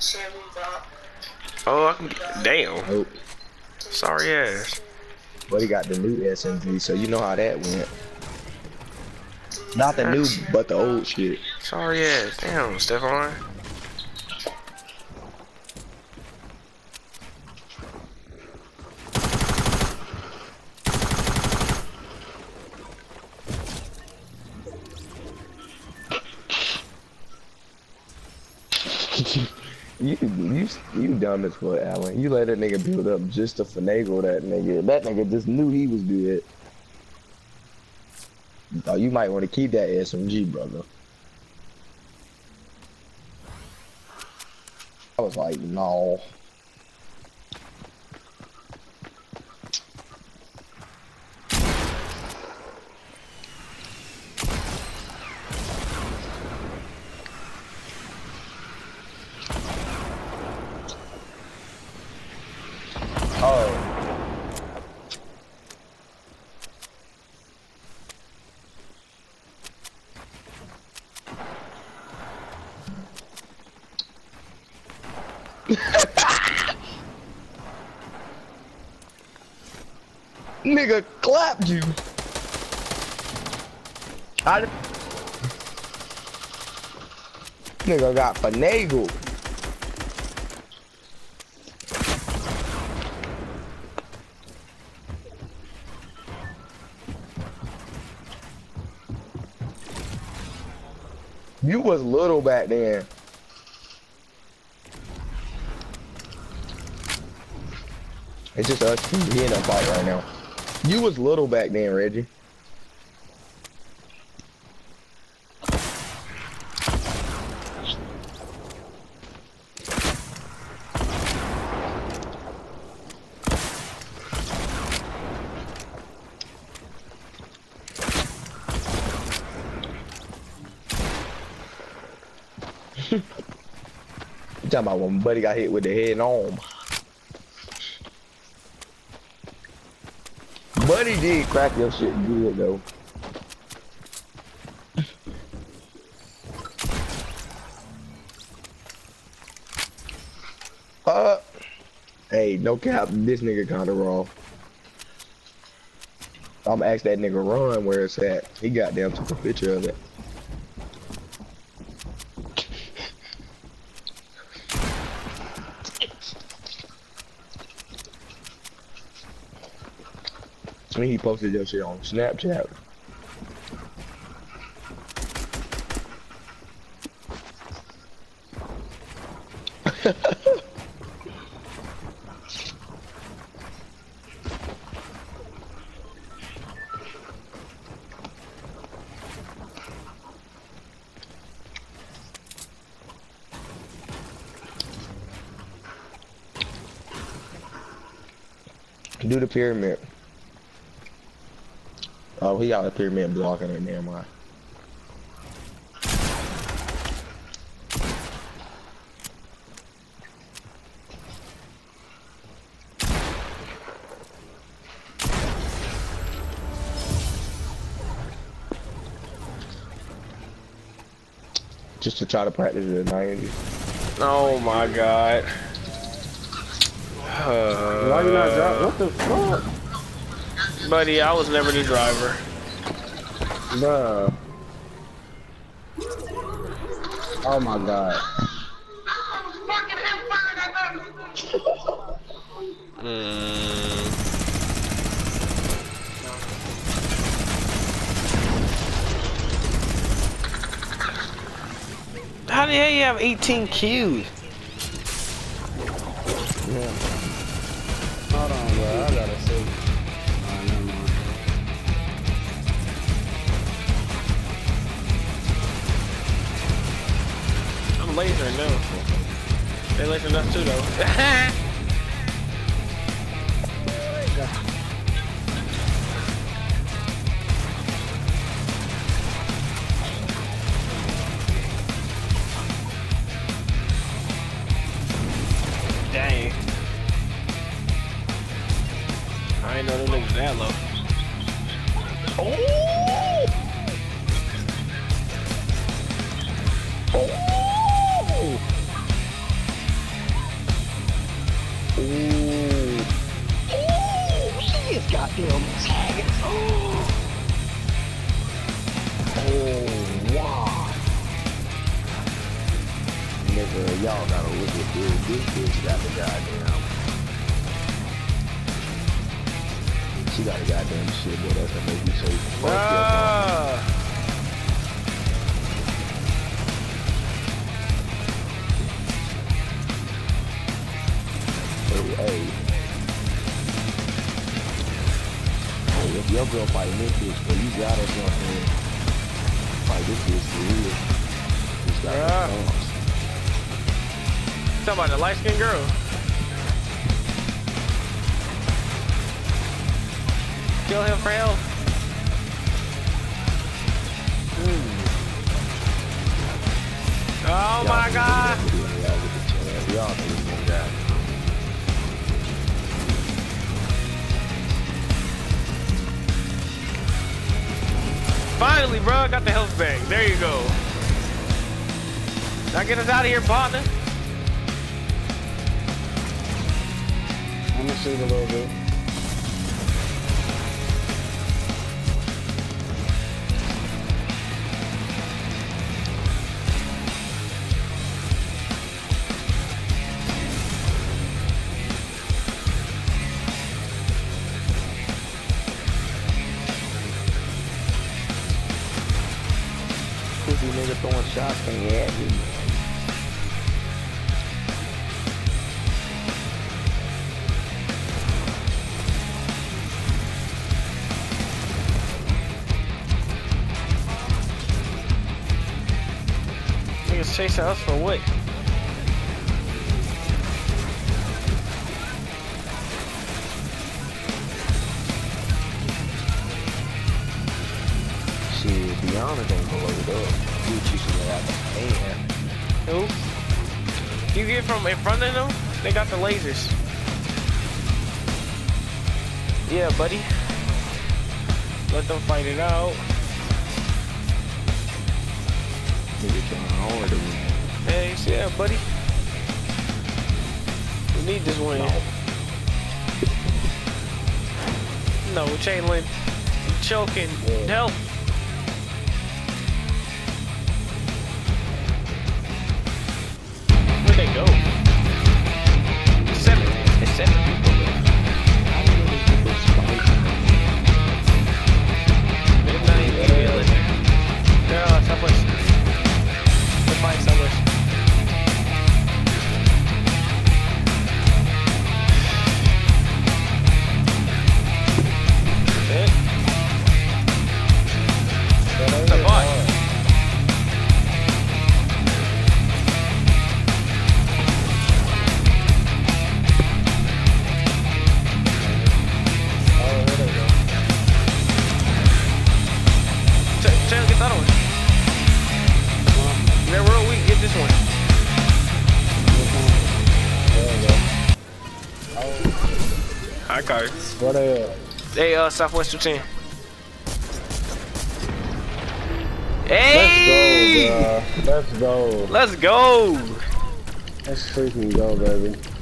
Oh, I can get, damn. Nope. Sorry ass. But he got the new SMG, so you know how that went. Not the new, but the old shit. Sorry ass. Damn, Stephon. You dumb as fuck, Alan. You let that nigga build up just to finagle that nigga. That nigga just knew he was good. Oh, you might want to keep that SMG, brother. I was like, no. Oh. Nigga clapped you. Nigga got finagled. You was little back then. It's just us two. He in a fight right now. You was little back then, Reggie. You talking about when Buddy got hit with the head on? Buddy did crack your shit good though. Hey, no cap, this nigga kinda raw. I'm ask that nigga run where it's at. He goddamn took a picture of it. I mean, he posted your shit on Snapchat. Do the pyramid. Oh, he got a pyramid blocking it, never mind. Just to try to practice the 90s. Oh my god. Why you not driving? What the fuck? Buddy, I was never the driver. Bruh. Oh my god. How the hell you have 18 kills? Yeah. Hold on, bro. I gotta see. Never mind. I'm lasering though. They lasering us too though. Dang. I ain't know them niggas that low. Oh! Oh! nigga, y'all gotta look at this. This bitch got the goddamn. She got a goddamn shit, boy. That's gonna make you say fuck your Hey. Hey, if your girl fighting this bitch, but you got it, you know what I'm saying? Fight this bitch for real. Just got the arms. Talking about the light-skinned girl. Kill him for help. Oh my god. Y'all niggas gonna die. Finally, bro, I got the health bag. There you go. Now get us out of here, partner. I'm gonna shoot a little bit. Pussy nigga throwing shots in your head. Niggas chasing us for what? Shit, Beyond ain't gonna load up. You should have the hand. Who? You get from in front of them? They got the lasers. Yeah, buddy. Let them fight it out. Nigga trying hard to win. Hey, yeah, buddy. We need this win. No, chain link. Choking. Help. Where'd they go? It's 7 people. They're not even feeling it. They're someplace. They're fighting somewhere. That's it. It's a bot. Tail, get that one. Yeah, real weak. Get this one. I got it. What Hey, Southwest 10. Hey! Let's go, bro. Let's go! Let's freaking go, baby.